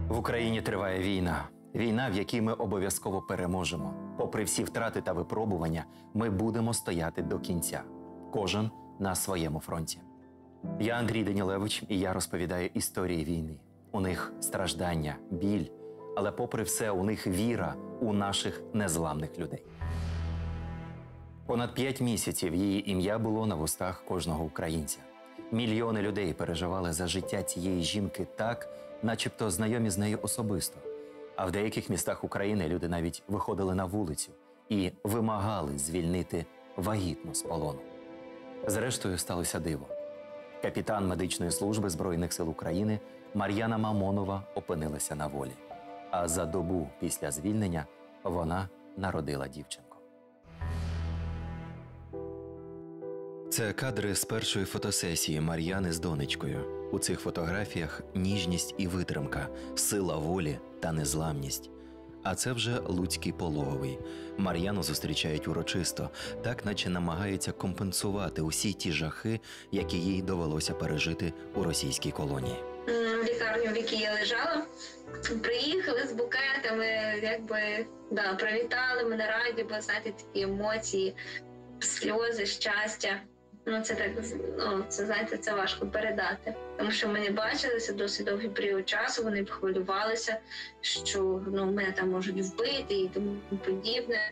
В Україні триває війна. Війна, в якій ми обов'язково переможемо. Попри всі втрати та випробування, ми будемо стояти до кінця. Кожен на своєму фронті. Я Андрій Данілевич, і я розповідаю історії війни. У них страждання, біль, але попри все у них віра у наших незламних людей. Понад 5 місяців її ім'я було на вустах кожного українця. Мільйони людей переживали за життя цієї жінки так, начебто знайомі з нею особисто. А в деяких містах України люди навіть виходили на вулицю і вимагали звільнити вагітну з полону. Зрештою, сталося диво. Капітан медичної служби Збройних сил України Мар'яна Мамонова опинилася на волі. А за добу після звільнення вона народила дівчинку. Це кадри з першої фотосесії Мар'яни з донечкою. У цих фотографіях ніжність і витримка, сила волі та незламність. А це вже Луцький пологовий. Мар'яну зустрічають урочисто, так наче намагаються компенсувати усі ті жахи, які їй довелося пережити у російській колонії. В лікарню, в якій я лежала, приїхали з букетами, привітали мене, раді, бо, знаєте, такі емоції, сльози, щастя. Це важко передати. Тому що ми не бачилися досить довгий період часу, вони хвилювалися, що мене там можуть вбити і тому подібне.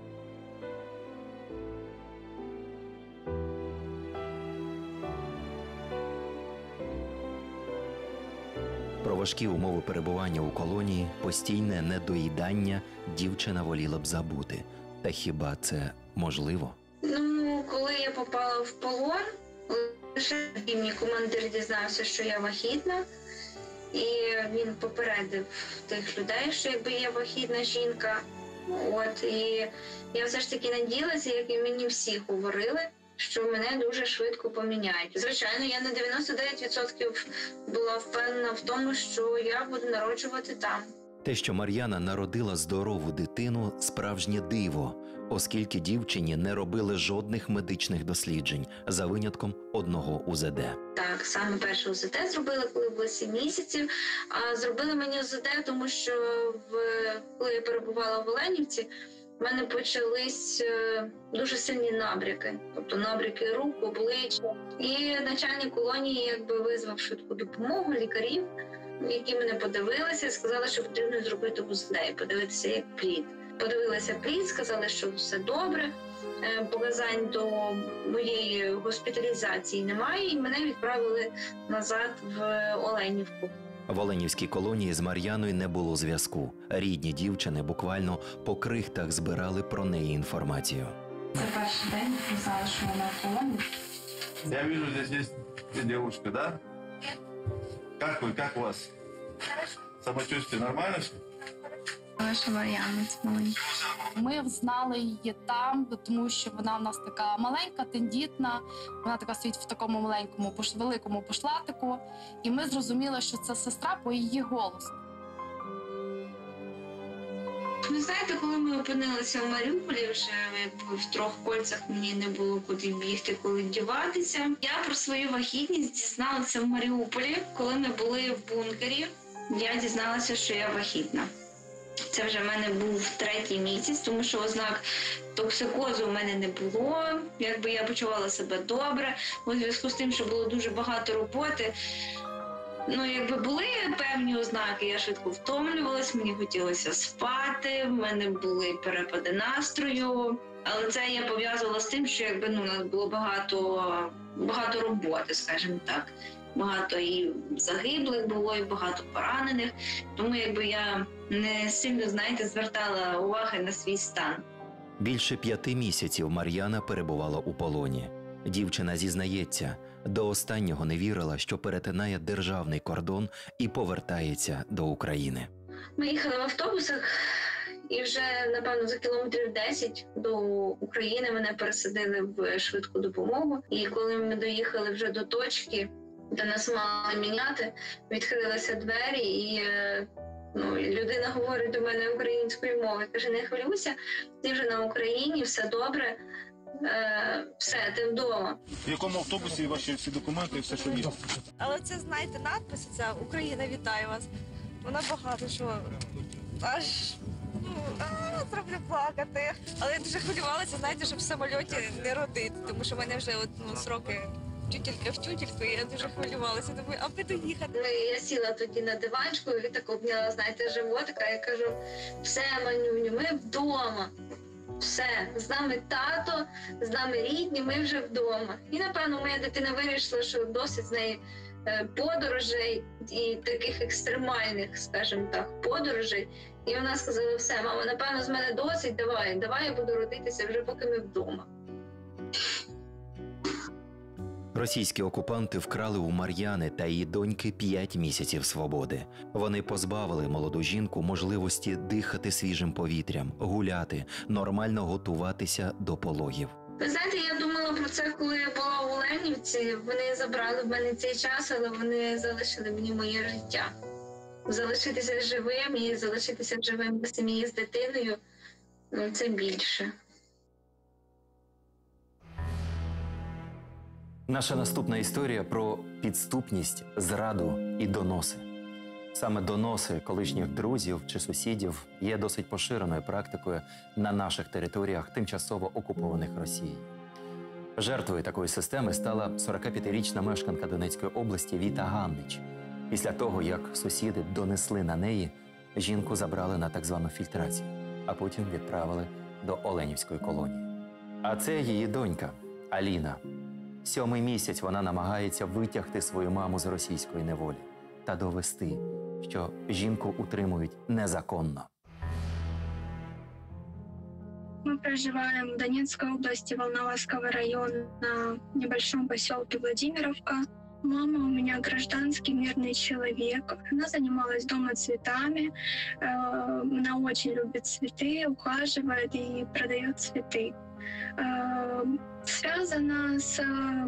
Про важкі умови перебування у колонії, постійне недоїдання дівчина воліла б забути. Та хіба це можливо? Коли я попала в полон, лише мій командир дізнався, що я вагітна, і він попередив тих людей, що є вагітна жінка. І я все ж таки надіялася, як і мені всі говорили, що мене дуже швидко поміняють. Звичайно, я на 99% була впевнена в тому, що я буду народжувати там. Те, що Мар'яна народила здорову дитину – справжнє диво, оскільки дівчині не робили жодних медичних досліджень, за винятком одного УЗД. Так, саме перше УЗД зробили, коли було 7 місяців. А зробили мені УЗД, тому що коли я перебувала в Оленівці, в мене почались дуже сильні набряки, тобто набряки рук, обличчя. І начальник колонії визвав швидку допомогу, лікарів, які мене подивилися, сказали, що потрібно зробити УЗД і подивитися як плід. Подивилися плід, сказали, що все добре, показань до моєї госпіталізації немає, і мене відправили назад в Оленівку. В Оленівській колонії з Мар'яною не було зв'язку. Рідні дівчини буквально по крихтах збирали про неї інформацію. Це перший день, казали, що вона в полоні. Я вижу, здесь есть девушка, да? Как вы, как у вас? Самочувствие нормально? Ваша Мар'яна маленька. Ми знали її там, тому що вона в нас така маленька, тендітна, вона така стоїть в такому маленькому, великому пошлатику. І ми зрозуміли, що це сестра по її голосу. Ви знаєте, коли ми опинилися в Маріуполі, вже в трьох кольцях мені не було куди бігти, коли діватися. Я про свою вагітність дізналася в Маріуполі, коли ми були в бункері. Я дізналася, що я вагітна. Це вже в мене був 3-й місяць, тому що ознак токсикозу в мене не було. Я почувала себе добре. У зв'язку з тим, що було дуже багато роботи, були певні ознаки, я швидко втомлювалась, мені хотілося спати, в мене були перепади настрою. Але це я пов'язувала з тим, що у нас було багато роботи, скажімо так. Багато і загиблих було, і багато поранених. Тому я не сильно, звертала уваги на свій стан. Більше 5 місяців Мар'яна перебувала у полоні. Дівчина зізнається, до останнього не вірила, що перетинає державний кордон і повертається до України. Ми їхали в автобусах, і вже, напевно, за кілометрів 10 до України мене пересадили в швидку допомогу. І коли ми доїхали вже до точки, де нас мали міняти, відкрилися двері, і людина говорить до мене українською мовою. Каже, не хвилюйся, ти вже на Україні, все добре, все, ти вдома. В якому автобусі ваші всі документи і все, що є? Але це, надпис, це «Україна вітає вас». Вона багато що аж зроблю плакати. Але я дуже хвилювалася, знаєте, щоб в самольоті не родити, тому що в мене вже сроки тютелька в тютельку, і я дуже хвилювалася. Думаю, аби доїхати. Я сіла тоді на диванчику і так обняла, знаєте, животика, і кажу, все, Манюню, ми вдома. Все, з нами тато, з нами рідні, ми вже вдома. І, напевно, моя дитина вирішила, що досить з неї подорожей і таких екстремальних, скажімо так, подорожей. І вона сказала, все, мама, напевно, з мене досить, давай я буду родитися вже поки ми вдома. Російські окупанти вкрали у Мар'яни та її доньки 5 місяців свободи. Вони позбавили молоду жінку можливості дихати свіжим повітрям, гуляти, нормально готуватися до пологів. Ви знаєте, я думала про це, коли я була у Оленівці. Вони забрали в мене цей час, але вони залишили мені моє життя. Залишитися живим і залишитися живим в сім'ї з дитиною – це більше. Наша наступна історія про підступність, зраду і доноси. Саме доноси колишніх друзів чи сусідів є досить поширеною практикою на наших територіях, тимчасово окупованих Росією. Жертвою такої системи стала 45-річна мешканка Донецької області Віта Ганнич. Після того, як сусіди донесли на неї, жінку забрали на так звану фільтрацію, а потім відправили до Оленівської колонії. А це її донька Аліна. 7-й місяць вона намагається витягти свою маму з російської неволі та довести, що жінку утримують незаконно. Мы проживаем в Донецкой области, Волноваского района, на небольшом поселке Владимировка. Мама у меня гражданский мирный человек. Она занималась дома цветами. Она очень любит цветы, ухаживает и продает цветы. Связана с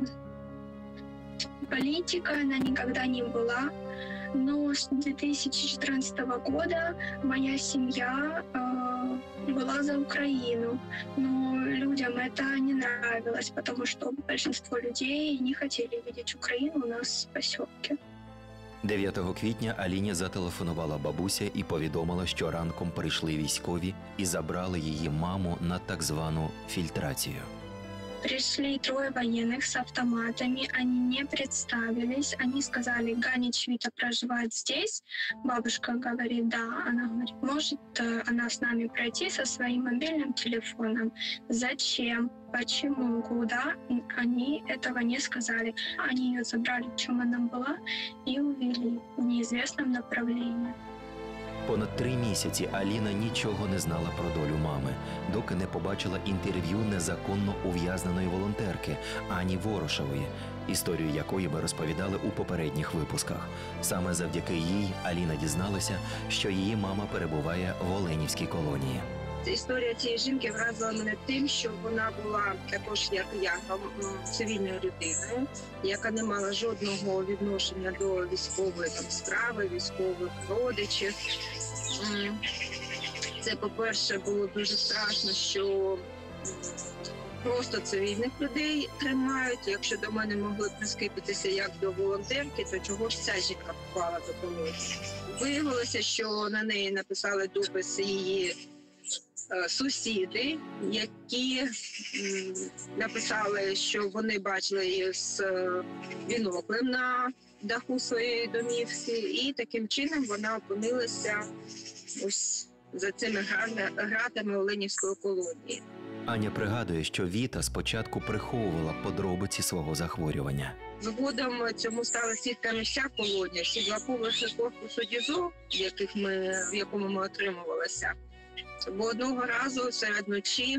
политикой она никогда не была. Но с 2014 года моя семья была за Украину. Но людям это не нравилось, потому что большинство людей не хотели видеть Украину у нас в поселке. 9 квітня Аліні зателефонувала бабуся і повідомила, що ранком прийшли військові і забрали її маму на так звану фільтрацію. Пришли 3 военных с автоматами, они не представились, они сказали, Ганич Вита проживает здесь. Бабушка говорит, да, она говорит, может она с нами пройти со своим мобильным телефоном. Зачем? Почему? Куда? Они этого не сказали. Они ее забрали, в чем она была, и увели в неизвестном направлении. Понад 3 місяці Аліна нічого не знала про долю мами, доки не побачила інтерв'ю незаконно ув'язненої волонтерки Ані Ворошевої, історію якої ми розповідали у попередніх випусках. Саме завдяки їй Аліна дізналася, що її мама перебуває в Оленівській колонії. Історія цієї жінки вразила мене тим, що вона була також, як і я, цивільною людиною, яка не мала жодного відношення до військової справи, військових родичів. Це, по-перше, було дуже страшно, що просто цивільних людей тримають. Якщо до мене могли прискипитися як до волонтерки, то чого ж ця жінка попала до колонії? Виявилося, що на неї написали допис її сусіди, які написали, що вони бачили її з біноклем на даху своєї домівки, і таким чином вона опинилася ось за цими гратами Оленівської колонії. Аня пригадує, що Віта спочатку приховувала подробиці свого захворювання. Згодом цьому стала свідками вся колонія, всі 2 поверхи корпусу ДІЗО, в якому ми отримувалися. Бо одного разу серед ночі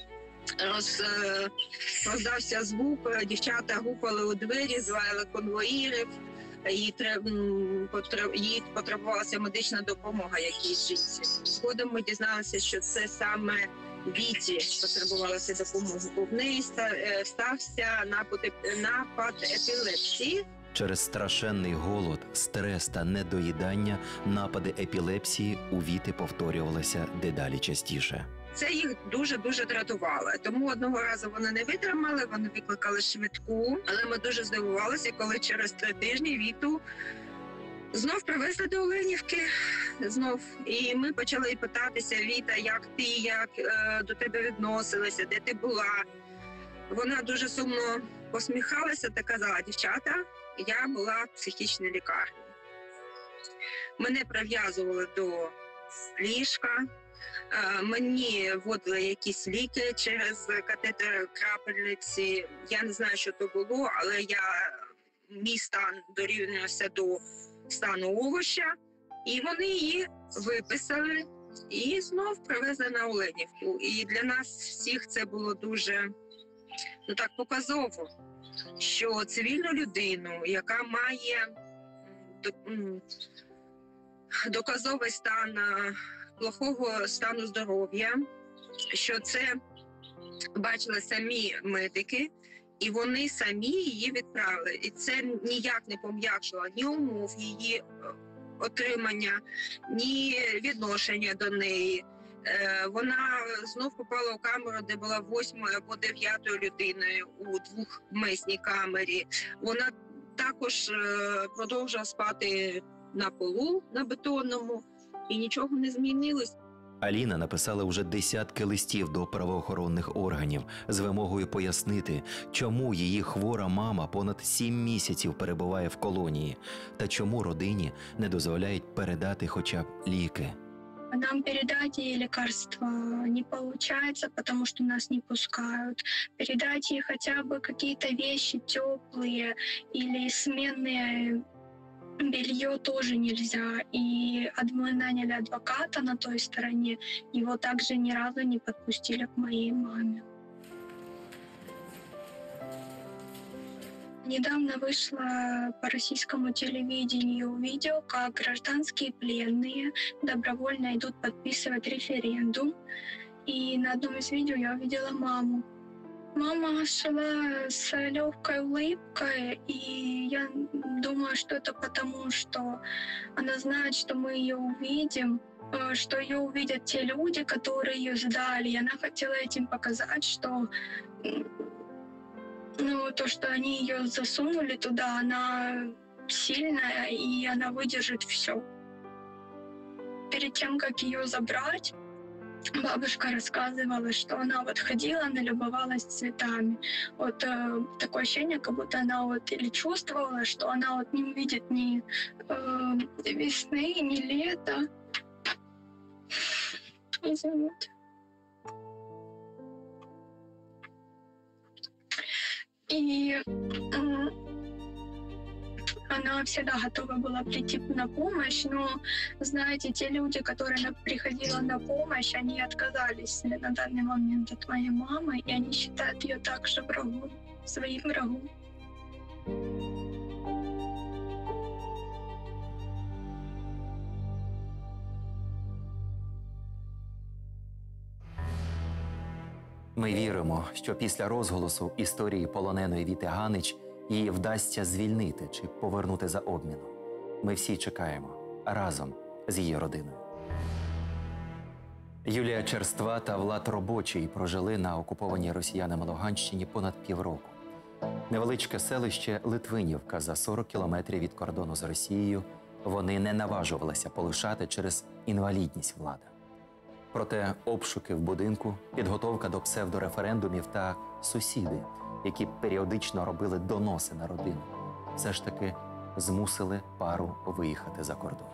роздався звук, дівчата гупали у двері, звали конвоїрів, їй потребувалася медична допомога якійсь жінці. Згодом ми дізналися, що це саме Віті потребувалася допомоги, бо в неї стався напад епілепсії. Через страшенний голод, стрес та недоїдання напади епілепсії у Віти повторювалися дедалі частіше. Це їх дуже-дуже дратувало. Тому одного разу вони не витримали, вони викликали швидку. Але ми дуже здивувалися, коли через 3 тижні Віту Знов привезли до Оленівки, знов. І ми почали питатися: Віта, як ти, як до тебе відносилася, де ти була. Вона дуже сумно посміхалася та казала: дівчата, я була в психічній лікарні. Мене прив'язували до ліжка, мені вводили якісь ліки через катетер крапельниці. Я не знаю, що то було, але мій стан дорівнювався до стану овоща. І вони її виписали і знов привезли на Оленівку. І для нас всіх це було дуже так показово, що цивільну людину, яка має доказовий стан плохого стану здоров'я, що це бачили самі медики, і вони самі її відправили. І це ніяк не пом'якшило ні умов її отримання, ні відношення до неї. Вона знов попала у камеру, де була 8-ю або 9-ю людиною у двохмісній камері. Вона також продовжувала спати на полу, на бетонному, і нічого не змінилось. Аліна написала вже десятки листів до правоохоронних органів з вимогою пояснити, чому її хвора мама понад 7 місяців перебуває в колонії та чому родині не дозволяють передати хоча б ліки. Нам передать ей лекарства не получается, потому что нас не пускают. Передать ей хотя бы какие-то вещи теплые или сменные белье тоже нельзя. И мы наняли адвоката на той стороне. Его также ни разу не подпустили к моей маме. Недавно вышло по российскому телевидению видео, как гражданские пленные добровольно идут подписывать референдум. И на одном из видео я увидела маму. Мама шла с легкой улыбкой, и я думаю, что это потому, что она знает, что мы ее увидим, что ее увидят те люди, которые ее сдали. И она хотела этим показать, что то, что они ее засунули туда, она сильная, и она выдержит все. Перед тем, как ее забрать, бабушка рассказывала, что она ходила, она любовалась цветами. Такое ощущение, как будто она или чувствовала, что она не увидит ни весны, ни лета. Извините. И она всегда готова была прийти на помощь, но, знаете, те люди, которые приходили на помощь, они отказались на данный момент от моей мамы, и они считают ее также врагом, своим врагом. Ми віримо, що після розголосу історії полоненої Віти Ганич її вдасться звільнити чи повернути за обміном. Ми всі чекаємо разом з її родиною. Юлія Черства та Влад Робочий прожили на окупованій росіянами Луганщині понад півроку. Невеличке селище Литвинівка за 40 кілометрів від кордону з Росією вони не наважувалися полишати через інвалідність Влада. Проте обшуки в будинку, підготовка до псевдореферендумів та сусіди, які періодично робили доноси на родину, все ж таки змусили пару виїхати за кордон.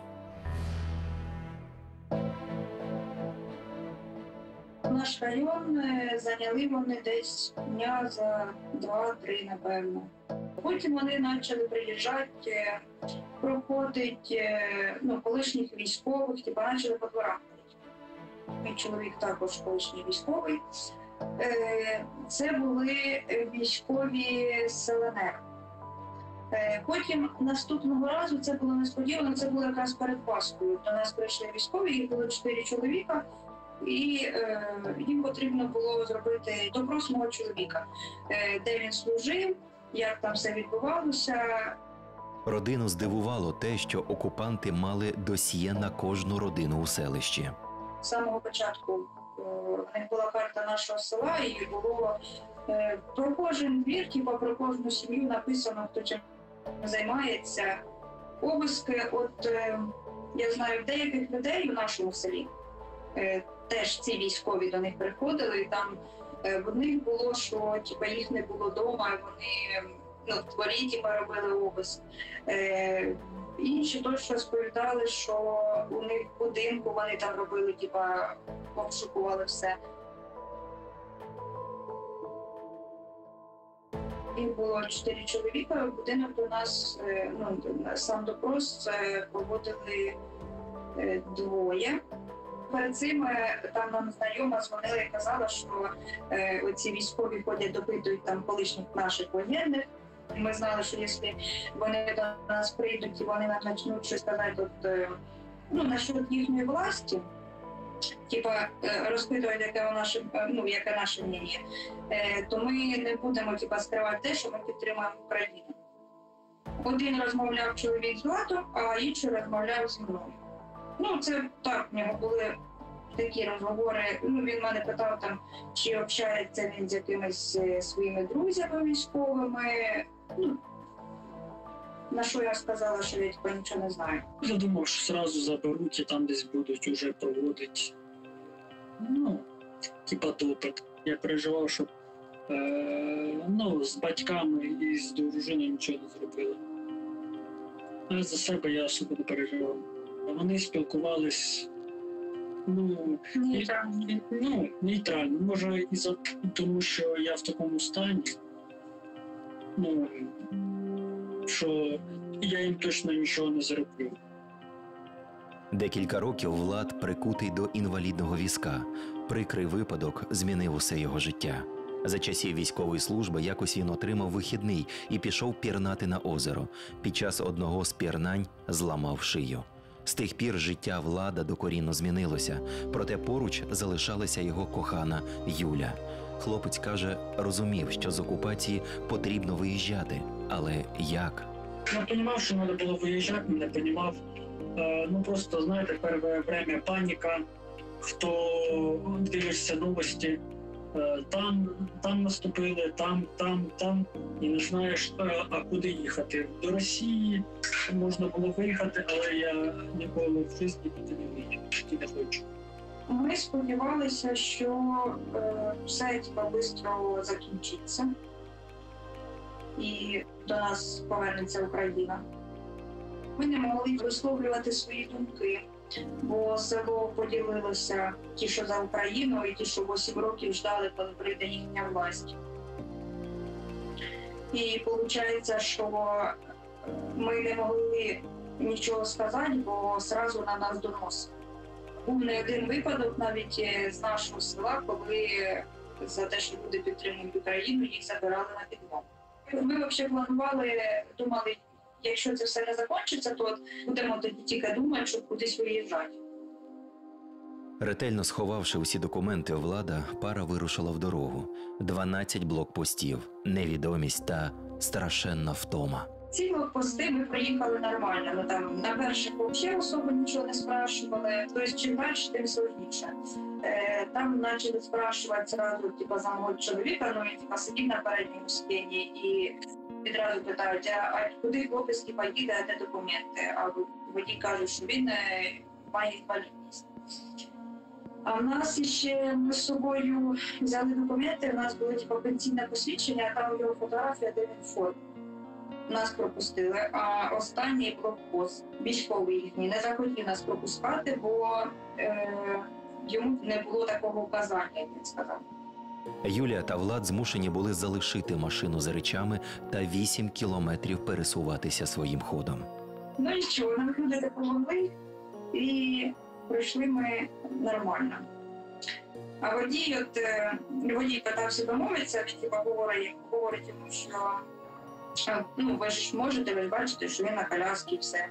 Наш район зайняли вони десь дня за 2-3, напевно. Потім вони почали приїжджати, проходити колишніх військових, почали по дворах. Мій чоловік також колишній військовий. Це були військові з ЛНР. Потім наступного разу, це було несподівано, це було якраз перед Пасхою. До нас прийшли військові, їх було 4 чоловіка, і їм потрібно було зробити допрос мого чоловіка, де він служив, як там все відбувалося. Родину здивувало те, що окупанти мали досьє на кожну родину у селищі. З самого початку в них була карта нашого села, і було про кожен двір, про кожну сім'ю написано, хто чим займається. Обиски, я знаю деяких людей у нашому селі, теж ці військові до них приходили, і там в них було, що їх не було вдома, і вони в дворі робили обиск. Інші точно розповідали, що у них в будинку вони там робили, обшукували все. Їх було 4 чоловіка, в будинок до нас, сам допрос проводили 2. Перед цим там нам знайома дзвонила і казала, що оці військові ходять, допитують там колишніх наших воєнних. Ми знали, що якщо вони до нас прийдуть і вони нам почнуть щось казати насчет їхньої власті, розпитувати, яке наше мнення, то ми не будемо скривати те, що ми підтримуємо Україну. Один розмовляв чоловік з Владом, а інший розмовляв зі мною. Це так, в нього були такі розговори. Він мене питав, чи общається він з якимись своїми друзями військовими. На що я сказала, що я нічого не знаю. Я думав, що одразу заберуть і там десь будуть уже проводити, допит. Я переживав, щоб з батьками і з дружиною нічого не зробили. А за себе я особо не переживав. Вони спілкувались нейтрально. Може, тому що я в такому стані, що я їм точно нічого не зроблю. Декілька років Влад прикутий до інвалідного візка. Прикрий випадок змінив усе його життя. За часів військової служби якось він отримав вихідний і пішов пірнати на озеро. Під час одного з пірнань зламав шию. З тих пір життя Влада докорінно змінилося, проте поруч залишалася його кохана Юля. Хлопець каже, розумів, що з окупації потрібно виїжджати. Але як? Я розумів, що треба було виїжджати, не розумів. Просто, знаєте, перше время паніка, хто дивишся новості, там наступили, там, і не знаєш, а куди їхати. До Росії можна було виїхати, але я ніколи в житті туди не виїду, і не хочу. Ми сподівалися, що все швидко закінчиться і до нас повернеться Україна. Ми не могли висловлювати свої думки, бо село поділилося ті, що за Україну, і ті, що 8 років ждали, коли прийде їхня власть. І виходить, що ми не могли нічого сказати, бо одразу на нас доносили. Був не один випадок навіть з нашого села, коли за те, що люди підтримують Україну, їх забирали на підмогу. Ми взагалі планували, думали, якщо це все не закінчиться, то будемо тоді тільки думати, щоб кудись виїжджати. Ретельно сховавши усі документи, Влада, пара вирушила в дорогу. 12 блокпостів, невідомість та страшенна втома. Ці блокпости ми приїхали нормально. На перших взагалі особо нічого не спрашували. Тобто, чим далі, тим сложніше. Там почали спрашувати зразу, за мого чоловіка, він сидів на передньому сидінні і відразу питають, а куди хлопець їде, а де документи? А водій каже, що він має інвалідність. А в нас ще ми з собою взяли документи, у нас було пенсійне посвідчення, а там його фотографія, де він в формі. Нас пропустили, а останній блокпост, військовий їхній, не захотів нас пропускати, бо йому не було такого указання, як він сказав. Юлія та Влад змушені були залишити машину з речами та 8 кілометрів пересуватися своїм ходом. Нічого, нам люди допомогли і пройшли ми нормально. А водій питався домовитися, він говорить йому, що ви ж можете, ви ж бачите, що він на коляскі і все.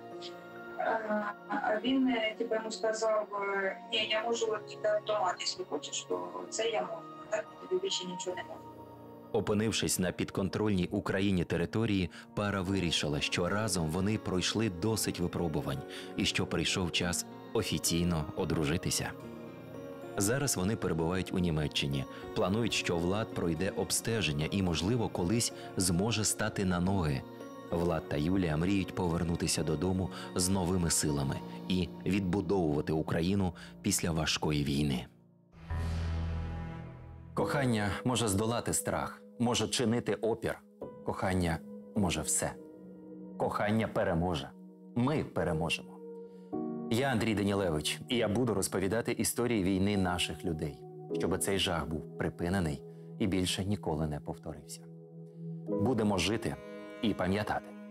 А він йому сказав, ні, я можу тільки автомат, якщо хочеш, то це я можу, так тобі більше нічого не можу. Опинившись на підконтрольній Україні території, пара вирішила, що разом вони пройшли досить випробувань і що прийшов час офіційно одружитися. Зараз вони перебувають у Німеччині, планують, що Влад пройде обстеження і, можливо, колись зможе стати на ноги. Влад та Юлія мріють повернутися додому з новими силами і відбудовувати Україну після важкої війни. Кохання може здолати страх, може чинити опір. Кохання може все. Кохання переможе. Ми переможемо. Я Андрій Данілевич, і я буду розповідати історії війни наших людей, щоб цей жах був припинений і більше ніколи не повторився. Будемо жити і пам'ятати.